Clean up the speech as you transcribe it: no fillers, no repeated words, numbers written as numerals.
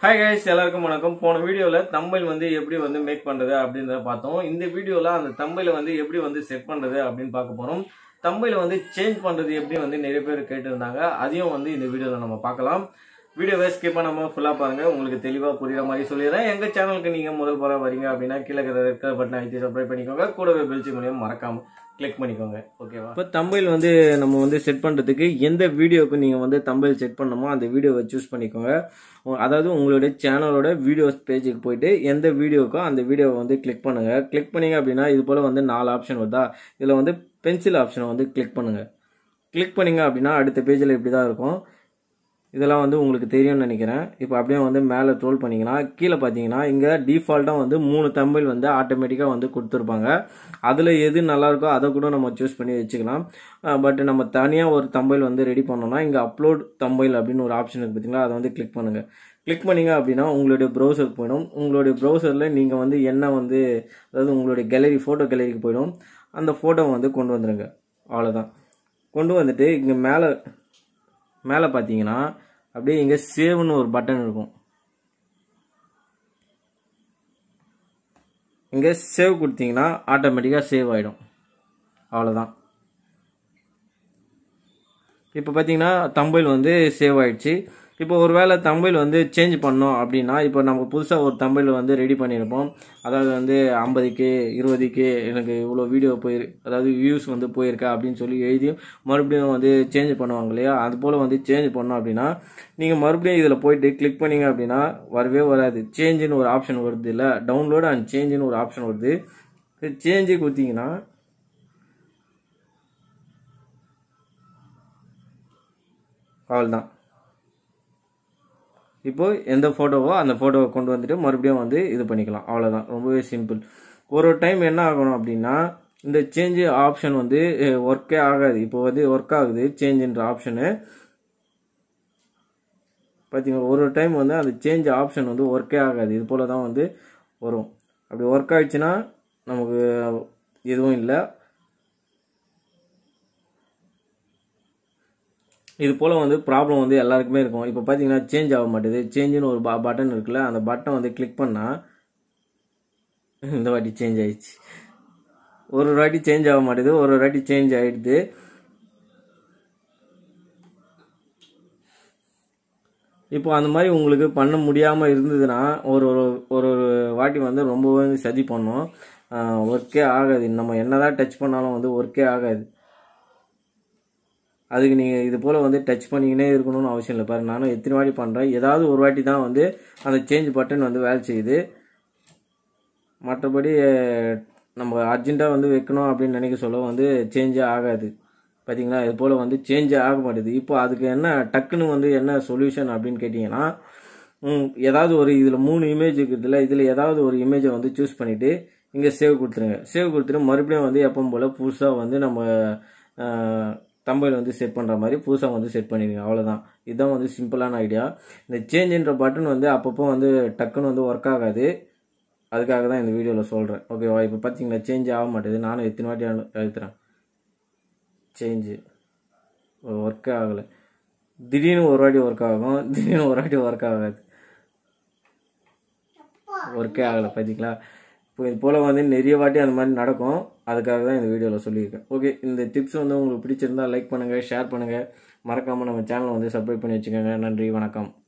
Hi guys, எல்லாருக்கும் வணக்கம். போன வீடியோல thumbnail வந்து எப்படி வந்து மேக் பண்றது அப்படின்றத பார்த்தோம். இந்த வீடியோல அந்த thumbnail வந்து எப்படி வந்து செட் பண்றது அப்படினு பார்க்க போறோம். thumbnail வந்து சேஞ்ச் பண்றது எப்படி வந்து நிறைய பேர் கேட்டிருந்தாங்க. அதையும் வந்து இந்த வீடியோல நம்ம பார்க்கலாம். வீடியோவை ஸ்கிப் பண்ணாம ஃபுல்லா பாருங்க. உங்களுக்கு தெளிவா புரியுற மாதிரி சொல்லிறேன். எங்க சேனலுக்கு நீங்க முதல் முறை வரீங்க அப்படினா கீழ இருக்கிற ரெட் கலர் பட்டனை அழுத்தி சப்ஸ்கிரைப் பண்ணிக்கோங்க. கூடவே பெல் சிம்பலையும் மறக்காம கிளிக் பண்ணிக்கோங்க. ஓகேவா? இப்போ thumbnail வந்து நம்ம வந்து செட் பண்றதுக்கு எந்த வீடியோக்கு நீங்க வந்து thumbnail செட் பண்ணணுமோ அந்த வீடியோவை சூஸ் பண்ணிக்கோங்க. அதாவது உங்களுடைய சேனலோட வீடியோஸ் பேஜுக்கு போயிட்டு எந்த வீடியோக்கோ அந்த வீடியோவை வந்து கிளிக் பண்ணுங்க. கிளிக் பண்ணீங்க அப்படின்னா இது போல வந்து 4 ஆப்ஷன் வருதா, இதுல வந்து பென்சில் ஆப்ஷனை வந்து கிளிக் பண்ணுங்க. கிளிக் பண்ணீங்க அப்படின்னா அடுத்த பேஜில் இப்படி தான் இருக்கும். இதெல்லாம் வந்து உங்களுக்கு தெரியும்னு நினைக்கிறேன். இப்போ அப்படியே வந்து மேலே ட்ரோல் பண்ணிங்கன்னா கீழே பார்த்தீங்கன்னா இங்கே டிஃபால்ட்டாக வந்து 3 thumbnail வந்து ஆட்டோமேட்டிக்காக வந்து கொடுத்துருப்பாங்க. அதில் எது நல்லாயிருக்கோ அதை கூட நம்ம சூஸ் பண்ணி வச்சுக்கலாம். பட் நம்ம தனியாக ஒரு thumbnail வந்து ரெடி பண்ணோம்னா இங்கே அப்லோட் thumbnail அப்படின்னு ஒரு ஆப்ஷன் இருக்குது பார்த்தீங்களா, அதை வந்து கிளிக் பண்ணுங்கள். கிளிக் பண்ணிங்க அப்படின்னா உங்களுடைய ப்ரௌசருக்கு போயிடும். உங்களுடைய ப்ரௌசரில் நீங்கள் வந்து என்ன வந்து அதாவது உங்களுடைய கேலரி ஃபோட்டோ கேலரிக்கு போயிடும். அந்த ஃபோட்டோவை வந்து கொண்டு வந்துடுங்க. அவ்வளோதான். கொண்டு வந்துட்டு இங்கே மேலே பார்த்தீங்கன்னா அப்படியே இங்கே சேவ்னு ஒரு பட்டன் இருக்கும். இங்கே சேவ் கொடுத்தீங்கன்னா ஆட்டோமேட்டிக்காக சேவ் ஆகிடும். அவ்வளோதான். இப்போ பார்த்தீங்கன்னா thumbnail வந்து சேவ் ஆயிடுச்சு. இப்போ ஒரு வேளை thumbnail வந்து சேஞ்ச் பண்ணோம் அப்படின்னா இப்போ நம்ம புதுசாக ஒரு thumbnail வந்து ரெடி பண்ணியிருப்போம். அதாவது வந்து 50K 20K எனக்கு இவ்வளோ வீடியோ அதாவது வியூஸ் வந்து போயிருக்கா அப்படின்னு சொல்லி எழுதி மறுபடியும் வந்து சேஞ்ச் பண்ணுவாங்க இல்லையா, அது போல் வந்து சேஞ்ச் பண்ணோம் அப்படின்னா நீங்கள் மறுபடியும் இதில் போயிட்டு கிளிக் பண்ணீங்க அப்படின்னா வரவே வராது. சேஞ்சுன்னு ஒரு ஆப்ஷன் வருது இல்லை, டவுன்லோட் அண்ட் சேஞ்சுன்னு ஒரு ஆப்ஷன் வருது. சேஞ்சு கொடுத்தீங்கன்னா அவ்வளோதான். இப்போ எந்த ஃபோட்டோவோ அந்த ஃபோட்டோவை கொண்டு வந்துட்டு மறுபடியும் வந்து இது பண்ணிக்கலாம். அவ்வளோதான். ரொம்பவே சிம்பிள். ஒரு டைம் என்ன ஆகணும் அப்படின்னா இந்த சேஞ்ச் ஆப்ஷன் வந்து ஒர்க்கே ஆகாது. இப்போ வந்து ஒர்க் ஆகுது சேஞ்சுன்ற ஆப்ஷனு பார்த்தீங்கன்னா ஒரு டைம் வந்து அந்த சேஞ்ச் ஆப்ஷன் வந்து ஒர்க்கே ஆகாது. இது போல தான் வந்து வரும். அப்படி ஒர்க் ஆயிடுச்சுன்னா நமக்கு எதுவும் இல்லை. இது போல் வந்து ப்ராப்ளம் வந்து எல்லாருக்குமே இருக்கும். இப்போ பார்த்தீங்கன்னா சேஞ்ச் ஆக மாட்டேது. சேஞ்சுன்னு ஒரு பட்டன் இருக்குல்ல, அந்த பட்டன் வந்து கிளிக் பண்ணால் இந்த வாட்டி சேஞ்ச் ஆயிடுச்சு. ஒரு வாட்டி சேஞ்ச் ஆக மாட்டேது, ஒரு வாட்டி சேஞ்ச் ஆகிடுது. இப்போ அந்த மாதிரி உங்களுக்கு பண்ண முடியாமல் இருந்ததுன்னா ஒரு ஒரு வாட்டி வந்து ரொம்பவே சதி பண்ணோம். ஒர்க்கே ஆகாது. நம்ம என்னதான் டச் பண்ணாலும் வந்து ஒர்க்கே ஆகாது. அதுக்கு நீங்கள் இது போல் வந்து டச் பண்ணிக்கினே இருக்கணும்னு அவசியம் இல்லை. பாருங்க, நானும் எத்தனை வாட்டி பண்ணுறேன். ஏதாவது ஒரு வாட்டி தான் வந்து அந்த சேஞ்ச் பட்டன் வந்து வேலை செய்யுது. மற்றபடி நம்ம அர்ஜென்ட்டாக வந்து வைக்கணும் அப்படின்னு நினைக்க சொல்ல வந்து சேஞ்சே ஆகாது. பார்த்தீங்களா, இது போல் வந்து சேஞ்சே ஆக மாட்டேது. இப்போ அதுக்கு என்ன டக்குன்னு வந்து என்ன சொல்யூஷன் அப்படின்னு கேட்டிங்கன்னா ஏதாவது ஒரு இதில் 3 இமேஜ் இருக்குதுல்ல, இதில் ஏதாவது ஒரு இமேஜை வந்து சூஸ் பண்ணிவிட்டு இங்கே சேவ் கொடுத்துருங்க. சேவ் கொடுத்துட்டு மறுபடியும் வந்து எப்பவும் போல் புதுசாக வந்து நம்ம thumbnail வந்து செட் பண்ணுற மாதிரி புதுசாக வந்து செட் பண்ணிடுங்க. அவ்வளோதான். இதுதான் வந்து சிம்பிளான ஐடியா. இந்த சேஞ்சுன்ற பட்டன் வந்து அப்பப்போ வந்து டக்குன்னு வந்து ஒர்க் ஆகாது. அதுக்காக தான் இந்த வீடியோவில் சொல்கிறேன். ஓகேவா? இப்போ பார்த்தீங்கன்னா சேஞ்ச் ஆக மாட்டேது. நானும் எத்தனை வாட்டி அழுத்துறேன், சேஞ்சு ஒர்க்கே ஆகலை. திடீர்னு ஒரு வாட்டி ஒர்க் ஆகும், திடீர்னு ஒரு வாட்டி ஒர்க் ஆகாது. ஒர்க்கே ஆகலை. பார்த்தீங்களா? இப்போ இது போல் வந்து நிறைய வாட்டி அந்த மாதிரி நடக்கும். அதுக்காக தான் இந்த வீடியோவில் சொல்லியிருக்கேன். ஓகே, இந்த டிப்ஸ் வந்து உங்களுக்கு பிடிச்சிருந்தா லைக் பண்ணுங்கள், ஷேர் பண்ணுங்கள். மறக்காமல் நம்ம சேனலை வந்து சப்ஸ்கிரைப் பண்ணி வச்சுக்கோங்க. நன்றி, வணக்கம்.